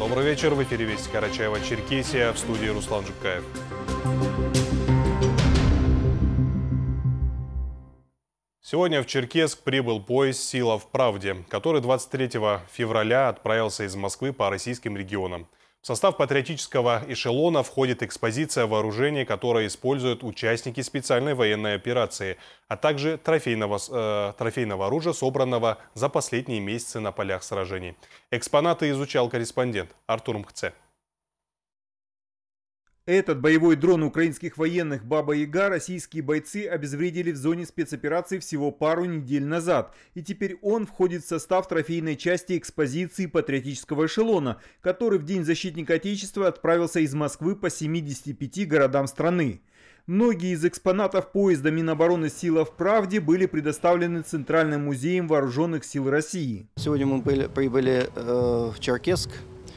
Добрый вечер. В эфире Вести Карачаево-Черкесия. В студии Руслан Жукаев. Сегодня в Черкесск прибыл поезд «Сила в правде», который 23 февраля отправился из Москвы по российским регионам. В состав патриотического эшелона входит экспозиция вооружения, которое используют участники специальной военной операции, а также трофейного оружия, собранного за последние месяцы на полях сражений. Экспонаты изучал корреспондент Артур Мхце. Этот боевой дрон украинских военных «Баба-Яга» российские бойцы обезвредили в зоне спецоперации всего пару недель назад. И теперь он входит в состав трофейной части экспозиции патриотического эшелона, который в День защитника Отечества отправился из Москвы по 75 городам страны. Многие из экспонатов поезда Минобороны «Сила в правде» были предоставлены Центральным музеем вооруженных сил России. Сегодня мы прибыли в Черкесск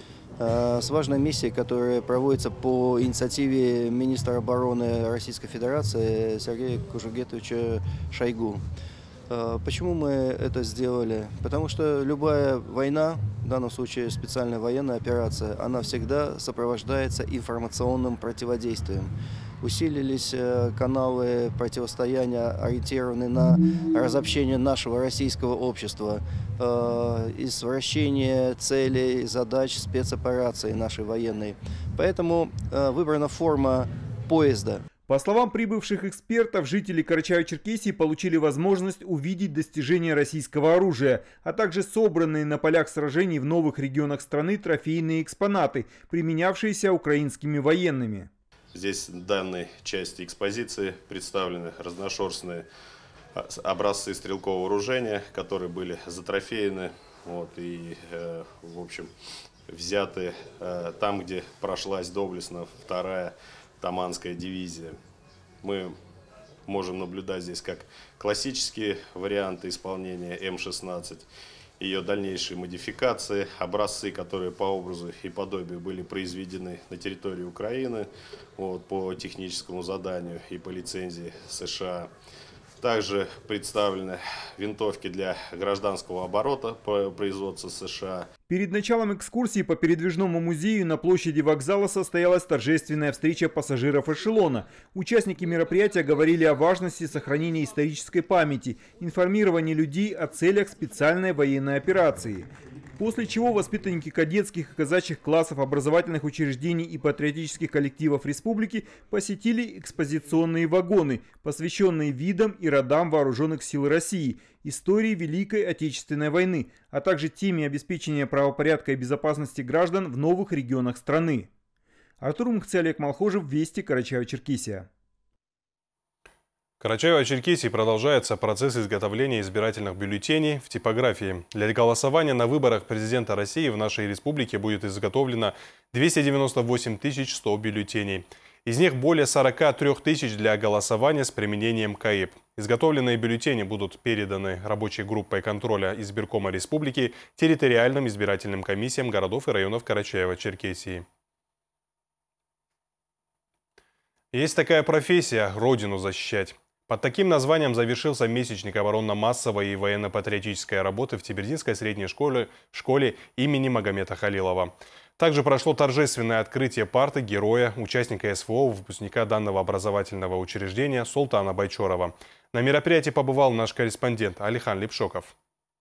с важной миссией, которая проводится по инициативе министра обороны Российской Федерации Сергея Кужугетовича Шойгу. Почему мы это сделали? Потому что любая война, в данном случае специальная военная операция, она всегда сопровождается информационным противодействием. Усилились каналы противостояния, ориентированные на разобщение нашего российского общества, извращение целей, задач спецоперации нашей военной. Поэтому выбрана форма поезда. По словам прибывших экспертов, жители Карачаево-Черкесии получили возможность увидеть достижения российского оружия, а также собранные на полях сражений в новых регионах страны трофейные экспонаты, применявшиеся украинскими военными. Здесь в данной части экспозиции представлены разношерстные образцы стрелкового вооружения, которые были затрофеены и, в общем, взяты там, где прошлась доблестно 2-я Таманская дивизия. Мы можем наблюдать здесь как классические варианты исполнения М-16, ее дальнейшие модификации, образцы, которые по образу и подобию были произведены на территории Украины по техническому заданию и по лицензии США. Также представлены винтовки для гражданского оборота по производству США. Перед началом экскурсии по передвижному музею на площади вокзала состоялась торжественная встреча пассажиров эшелона. Участники мероприятия говорили о важности сохранения исторической памяти, информирования людей о целях специальной военной операции. После чего воспитанники кадетских и казачьих классов образовательных учреждений и патриотических коллективов республики посетили экспозиционные вагоны, посвященные видам и родам вооруженных сил России, истории Великой Отечественной войны, а также теме обеспечения правопорядка и безопасности граждан в новых регионах страны. Артур Мхце, Олег Малхожев, Вести, Карачаево-Черкесия. В Карачаево-Черкесии продолжается процесс изготовления избирательных бюллетеней в типографии. Для голосования на выборах президента России в нашей республике будет изготовлено 298 100 бюллетеней. Из них более 43 тысяч для голосования с применением КАИП. Изготовленные бюллетени будут переданы рабочей группой контроля избиркома республики территориальным избирательным комиссиям городов и районов Карачаево-Черкесии. Есть такая профессия – родину защищать. Под таким названием завершился месячник оборонно-массовой и военно-патриотической работы в Тибердинской средней школе имени Магомета Халилова. Также прошло торжественное открытие парты героя, участника СВО, выпускника данного образовательного учреждения Султана Байчорова. На мероприятии побывал наш корреспондент Алихан Липшоков.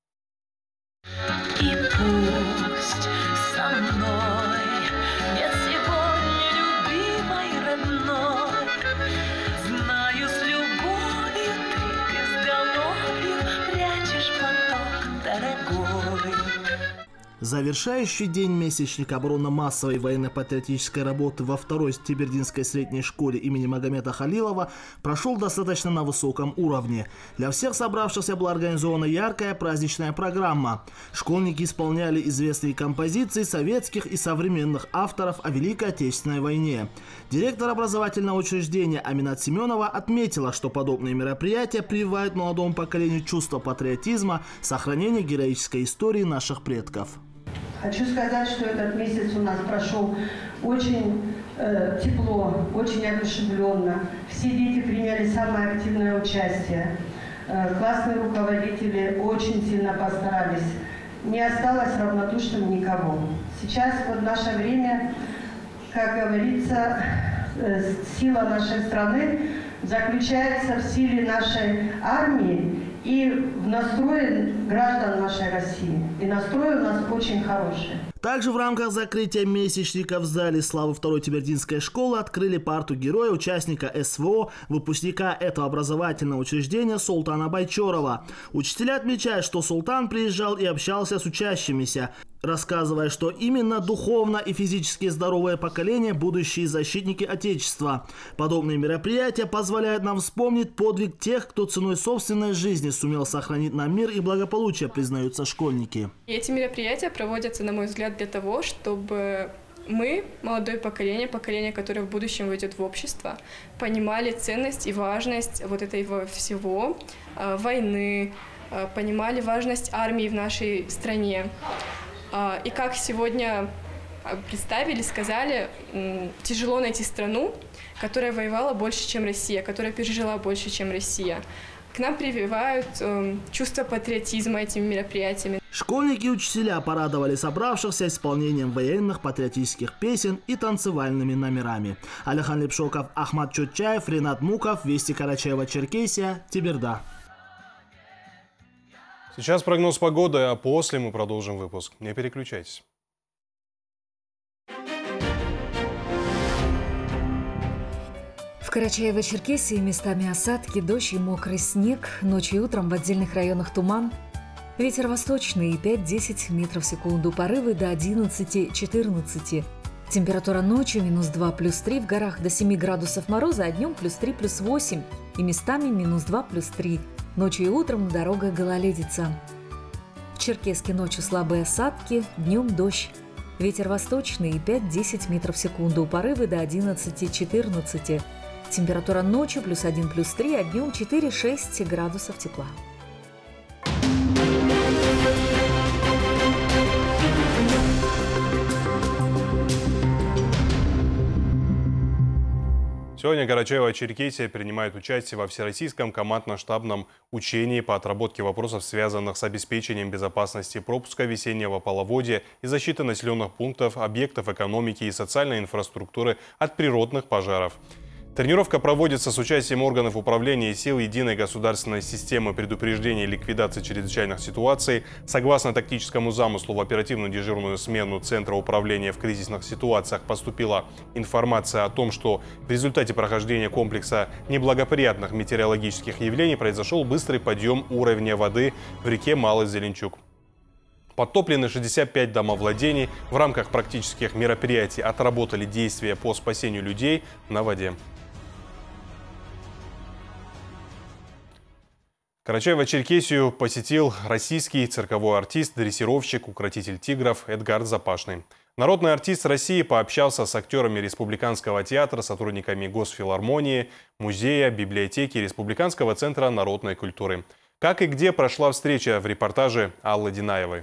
Завершающий день месячника оборонно-массовой военно-патриотической работы во 2-й Тибердинской средней школе имени Магомета Халилова прошел достаточно на высоком уровне. Для всех собравшихся была организована яркая праздничная программа. Школьники исполняли известные композиции советских и современных авторов о Великой Отечественной войне. Директор образовательного учреждения Аминат Семенова отметила, что подобные мероприятия прививают молодому поколению чувство патриотизма, сохранения героической истории наших предков. Хочу сказать, что этот месяц у нас прошел очень тепло, очень одушевленно. Все дети приняли самое активное участие. Классные руководители очень сильно постарались. Не осталось равнодушным никого. никого. Сейчас вот наше время, как говорится, сила нашей страны заключается в силе нашей армии и в настрое граждан нашей России. И настрой у нас очень хороший. Также в рамках закрытия месячника в зале славы второй Тибердинской школы открыли парту героя, участника СВО, выпускника этого образовательного учреждения Султана Байчорова. Учителя отмечают, что Султан приезжал и общался с учащимися, рассказывая, что именно духовно и физически здоровое поколение – будущие защитники Отечества. Подобные мероприятия позволяют нам вспомнить подвиг тех, кто ценой собственной жизни сумел сохранить нам мир и благополучие, признаются школьники. Эти мероприятия проводятся, на мой взгляд, для того, чтобы мы, молодое поколение, которое в будущем войдет в общество, понимали ценность и важность вот этого всего, войны, понимали важность армии в нашей стране. И как сегодня представили, сказали, тяжело найти страну, которая воевала больше, чем Россия, которая пережила больше, чем Россия. К нам прививают чувство патриотизма этими мероприятиями. Школьники и учителя порадовали собравшихся исполнением военных патриотических песен и танцевальными номерами. Алихан Лепшоков, Ахмат Чотчаев, Ренат Муков, Вести Карачаева-Черкесия, Теберда. Сейчас прогноз погоды, а после мы продолжим выпуск. Не переключайтесь. В Карачаево-Черкесии местами осадки, дождь и мокрый снег. Ночью и утром в отдельных районах туман. Ветер восточный 5-10 метров в секунду. Порывы до 11-14. Температура ночью -2 + 3. В горах до 7 градусов мороза, а днем +3 + 8. И местами -2 + 3. Ночью и утром на дорогах гололедица. В Черкесске ночью слабые осадки, днем дождь. Ветер восточный 5-10 метров в секунду. Порывы до 11-14. Температура ночью +1 + 3, а днем 4-6 градусов тепла. Сегодня Карачаево-Черкесия принимает участие во всероссийском командно-штабном учении по отработке вопросов, связанных с обеспечением безопасности пропуска весеннего половодья и защиты населенных пунктов, объектов экономики и социальной инфраструктуры от природных пожаров. Тренировка проводится с участием органов управления и сил единой государственной системы предупреждения и ликвидации чрезвычайных ситуаций. Согласно тактическому замыслу, в оперативную дежурную смену Центра управления в кризисных ситуациях поступила информация о том, что в результате прохождения комплекса неблагоприятных метеорологических явлений произошел быстрый подъем уровня воды в реке Малый Зеленчук. Подтоплены 65 домовладений. В рамках практических мероприятий отработали действия по спасению людей на воде. Карачаево-Черкесию посетил российский цирковой артист, дрессировщик, укротитель тигров Эдгард Запашный. Народный артист России пообщался с актерами Республиканского театра, сотрудниками Госфилармонии, музея, библиотеки Республиканского центра народной культуры. Как и где прошла встреча, в репортаже Аллы Динаевой.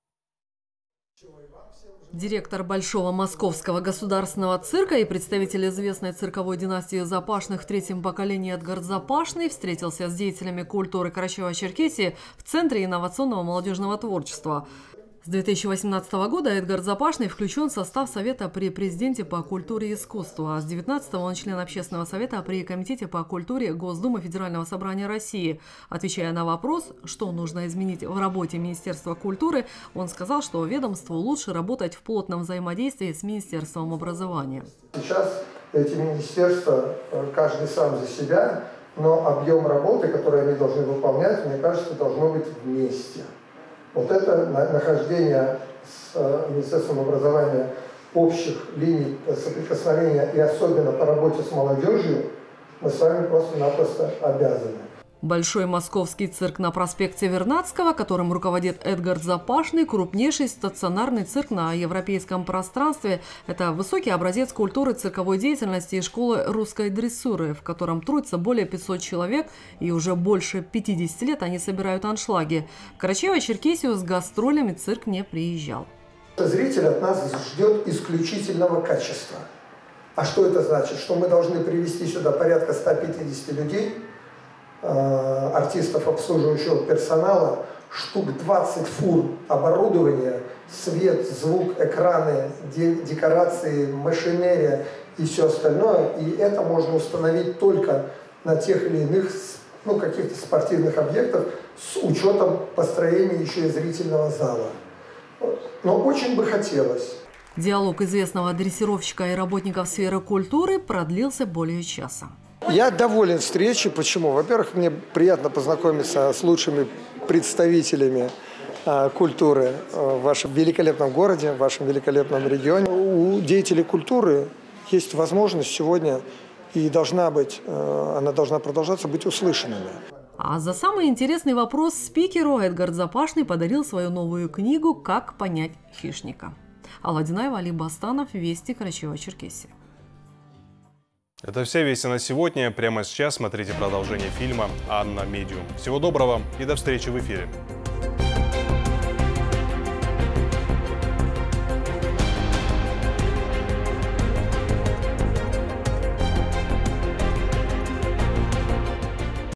Директор Большого Московского государственного цирка и представитель известной цирковой династии Запашных в третьем поколении Эдгард Запашный встретился с деятелями культуры Карачаево-Черкесии в Центре инновационного молодежного творчества. С 2018 года Эдгард Запашный включен в состав Совета при президенте по культуре и искусству, а с 2019 он член Общественного совета при Комитете по культуре Госдумы Федерального собрания России. Отвечая на вопрос, что нужно изменить в работе Министерства культуры, он сказал, что ведомству лучше работать в плотном взаимодействии с Министерством образования. Сейчас эти министерства, каждый сам за себя, но объем работы, который они должны выполнять, мне кажется, должно быть вместе. Вот это нахождение с Министерством образования общих линий соприкосновения и особенно по работе с молодежью мы с вами просто-напросто обязаны. Большой московский цирк на проспекте Вернадского, которым руководит Эдгард Запашный, крупнейший стационарный цирк на европейском пространстве. Это высокий образец культуры цирковой деятельности и школы русской дрессуры, в котором трудится более 500 человек, и уже больше 50 лет они собирают аншлаги. В Карачаево-Черкесию с гастролями цирк не приезжал. Зритель от нас ждет исключительного качества. А что это значит? Что мы должны привести сюда порядка 150 людей, артистов, обслуживающего персонала, штук 20 фур оборудования свет, звук, экраны, декорации, машинерия и все остальное. И это можно установить только на тех или иных каких-то спортивных объектах с учетом построения еще и зрительного зала. Но очень бы хотелось. Диалог известного дрессировщика и работников сферы культуры продлился более часа. Я доволен встречей. Почему? Во-первых, мне приятно познакомиться с лучшими представителями культуры в вашем великолепном городе, в вашем великолепном регионе. У деятелей культуры есть возможность сегодня, и она должна продолжаться, быть услышанными. А за самый интересный вопрос спикеру Эдгард Запашный подарил свою новую книгу «Как понять хищника». Алла Динаева, Али Бастанов, Вести, Карачаево-Черкесия. Это все вести на сегодня. Прямо сейчас смотрите продолжение фильма «Анна Медиум». Всего доброго и до встречи в эфире.